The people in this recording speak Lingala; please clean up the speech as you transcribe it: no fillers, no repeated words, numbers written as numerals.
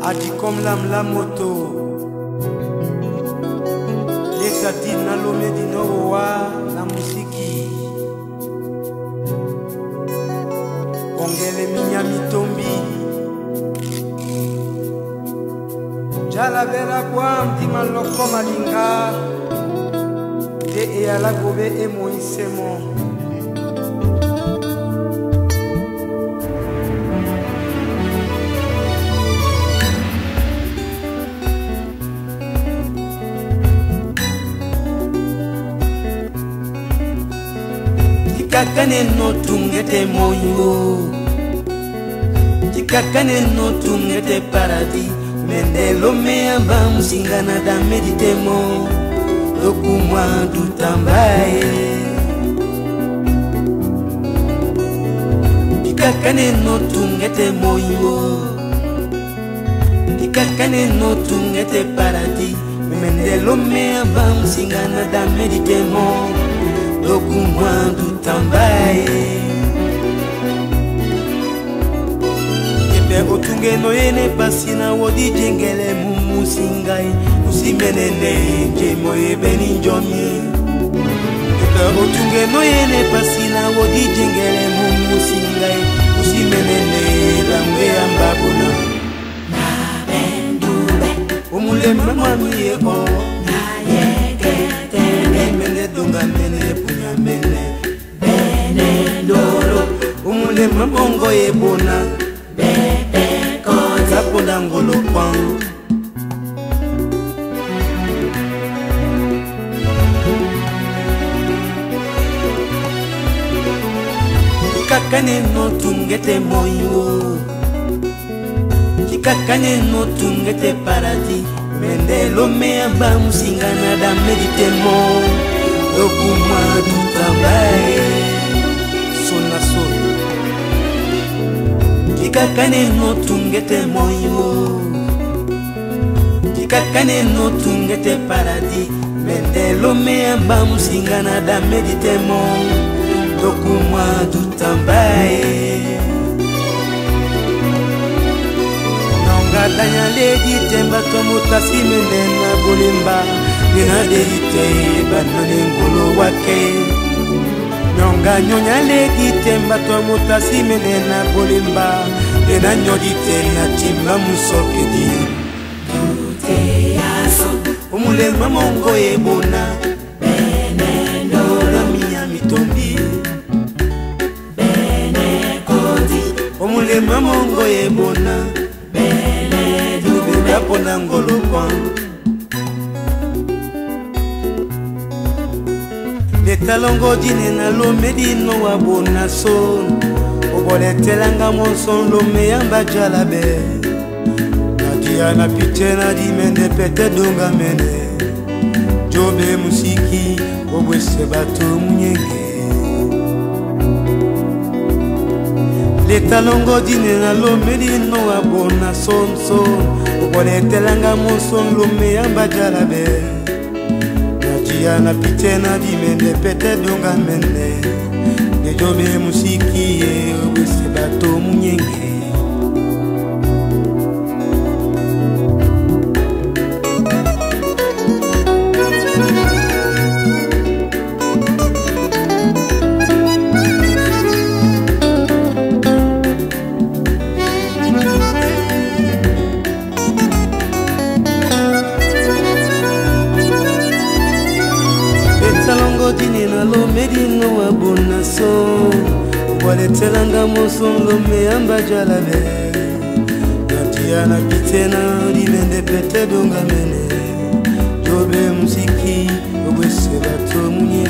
adi comme la moto leta dina lome dinowa na musiki ongele minya mitombi jala vera kwa mtima loko malinga te eyala gobe emoisemo Chikakane no tungete moyo Chikakane no tungete paradis Mendelo meamba musingana da meditemo Lokumwa dutambaye Chikakane no tungete moyo Chikakane no tungete paradis Mendelo meamba musingana da meditemo Lokumwa dutambaye Ebe otunge no yene pasina wodi jengele mumusingai Usimenene jemo ebe ninjomi Ebe otunge no yene pasina wodi jengele mumusingai Usimenene lamwe ambabuna Na bendube Umule mamami ye o Na yeketene Mene dunga mene punya mene Bene ndoro Umule mabongo ye bona Bebe kote Zaponda ngolo kwang Chikakane no tungete moyo Chikakane no tungete paradis Mendelo meamba musingana da meditemo Lokuma dutambaye Sona sona Chikakane no tungete moyo Chikakane no tungete paradis Mendelo meamba musingana da meditemo Lokuma dutambaye Nongatanya ledi temba tomuta simenena bulimba Nina derite banane ngolo wake Nyonga nyonya ledi temba tomuta simenena bulimba Nina nyodite na timba musokedi Tute yaso Umule mamongo ebona Bene ndoro Nora miya mitombi Bene kote Umule mamongo ebona Bene dube Napona ngolo kwang Letalongo dine na lome dino wabona son Obole telanga monson lome yamba jalabe Nadia na pitena di mende pete donga mene Jobe musiki obwe sebato munyenge Letalongo dine na lome dino wabona son son Obole telanga monson lome yamba jalabe Nadia pitena di mende pete donga mende De jobe musiki ye obwe sebato munyenge Dine na lo medino wabona so Wale telanga monson lo meamba jalabe Nadia na pitena di mende pete donga mene Jobe musiki obwe sebato munye